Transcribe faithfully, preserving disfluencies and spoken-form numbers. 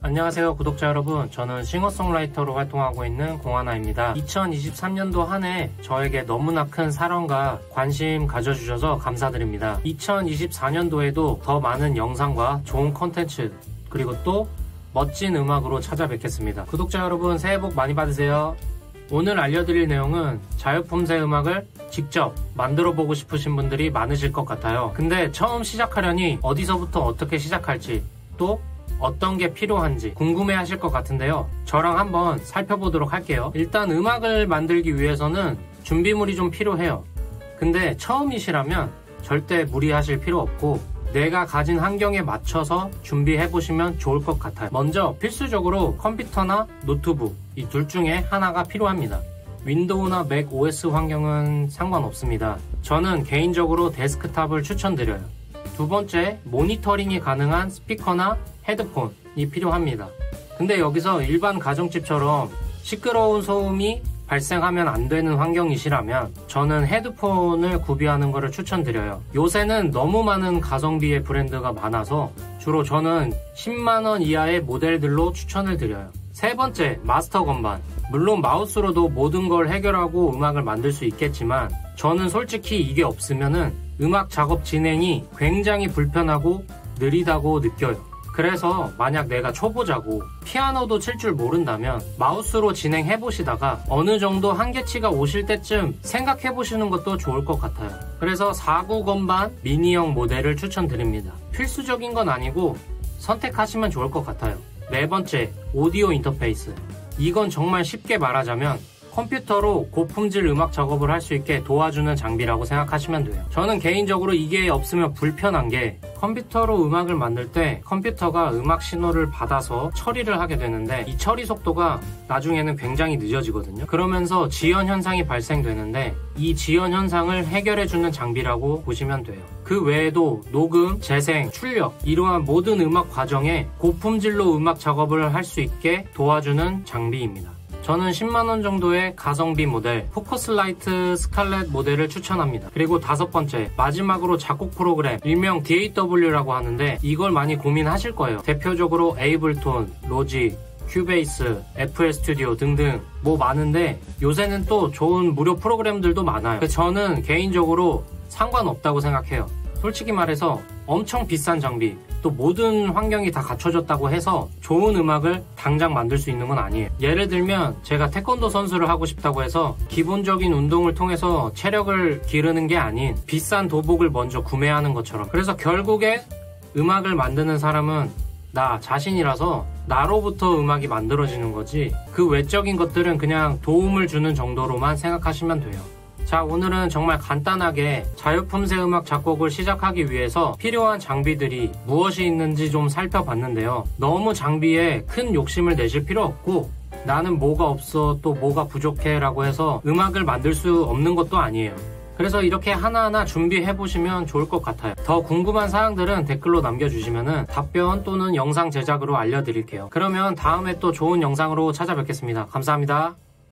안녕하세요 구독자 여러분, 저는 싱어송라이터로 활동하고 있는 공하나입니다. 이천이십삼 년도 한 해 저에게 너무나 큰 사랑과 관심 가져주셔서 감사드립니다. 이천이십사 년도에도 더 많은 영상과 좋은 콘텐츠 그리고 또 멋진 음악으로 찾아뵙겠습니다. 구독자 여러분, 새해 복 많이 받으세요. 오늘 알려드릴 내용은 자유폼새 음악을 직접 만들어 보고 싶으신 분들이 많으실 것 같아요. 근데 처음 시작하려니 어디서부터 어떻게 시작할지, 또 어떤 게 필요한지 궁금해 하실 것 같은데요. 저랑 한번 살펴보도록 할게요. 일단 음악을 만들기 위해서는 준비물이 좀 필요해요. 근데 처음이시라면 절대 무리하실 필요 없고 내가 가진 환경에 맞춰서 준비해 보시면 좋을 것 같아요. 먼저 필수적으로 컴퓨터나 노트북, 이 둘 중에 하나가 필요합니다. 윈도우나 맥 오에스 환경은 상관없습니다. 저는 개인적으로 데스크탑을 추천드려요. 두 번째, 모니터링이 가능한 스피커나 헤드폰이 필요합니다. 근데 여기서 일반 가정집처럼 시끄러운 소음이 발생하면 안 되는 환경이시라면 저는 헤드폰을 구비하는 것을 추천드려요. 요새는 너무 많은 가성비의 브랜드가 많아서 주로 저는 십만 원 이하의 모델들로 추천을 드려요. 세 번째, 마스터 건반. 물론 마우스로도 모든 걸 해결하고 음악을 만들 수 있겠지만 저는 솔직히 이게 없으면은 음악 작업 진행이 굉장히 불편하고 느리다고 느껴요. 그래서 만약 내가 초보자고 피아노도 칠 줄 모른다면 마우스로 진행해 보시다가 어느 정도 한계치가 오실 때쯤 생각해 보시는 것도 좋을 것 같아요. 그래서 사구 건반 미니형 모델을 추천드립니다. 필수적인 건 아니고 선택하시면 좋을 것 같아요. 네 번째, 오디오 인터페이스. 이건 정말 쉽게 말하자면 컴퓨터로 고품질 음악 작업을 할 수 있게 도와주는 장비라고 생각하시면 돼요. 저는 개인적으로 이게 없으면 불편한 게 컴퓨터로 음악을 만들 때 컴퓨터가 음악 신호를 받아서 처리를 하게 되는데 이 처리 속도가 나중에는 굉장히 늦어지거든요. 그러면서 지연 현상이 발생되는데 이 지연 현상을 해결해주는 장비라고 보시면 돼요. 그 외에도 녹음, 재생, 출력 이러한 모든 음악 과정에 고품질로 음악 작업을 할 수 있게 도와주는 장비입니다. 저는 십만 원 정도의 가성비 모델 포커스라이트 스칼렛 모델을 추천합니다. 그리고 다섯 번째, 마지막으로 작곡 프로그램, 일명 디 에이 더블유라고 하는데 이걸 많이 고민하실 거예요. 대표적으로 에이블톤, 로직, 큐베이스, 에프엘 스튜디오 등등 뭐 많은데 요새는 또 좋은 무료 프로그램들도 많아요. 저는 개인적으로 상관없다고 생각해요. 솔직히 말해서 엄청 비싼 장비, 또 모든 환경이 다 갖춰졌다고 해서 좋은 음악을 당장 만들 수 있는 건 아니에요. 예를 들면 제가 태권도 선수를 하고 싶다고 해서 기본적인 운동을 통해서 체력을 기르는 게 아닌 비싼 도복을 먼저 구매하는 것처럼, 그래서 결국에 음악을 만드는 사람은 나 자신이라서 나로부터 음악이 만들어지는 거지 그 외적인 것들은 그냥 도움을 주는 정도로만 생각하시면 돼요. 자, 오늘은 정말 간단하게 자유품새 음악 작곡을 시작하기 위해서 필요한 장비들이 무엇이 있는지 좀 살펴봤는데요. 너무 장비에 큰 욕심을 내실 필요 없고 나는 뭐가 없어 또 뭐가 부족해 라고 해서 음악을 만들 수 없는 것도 아니에요. 그래서 이렇게 하나하나 준비해 보시면 좋을 것 같아요. 더 궁금한 사항들은 댓글로 남겨주시면 답변 또는 영상 제작으로 알려드릴게요. 그러면 다음에 또 좋은 영상으로 찾아뵙겠습니다. 감사합니다.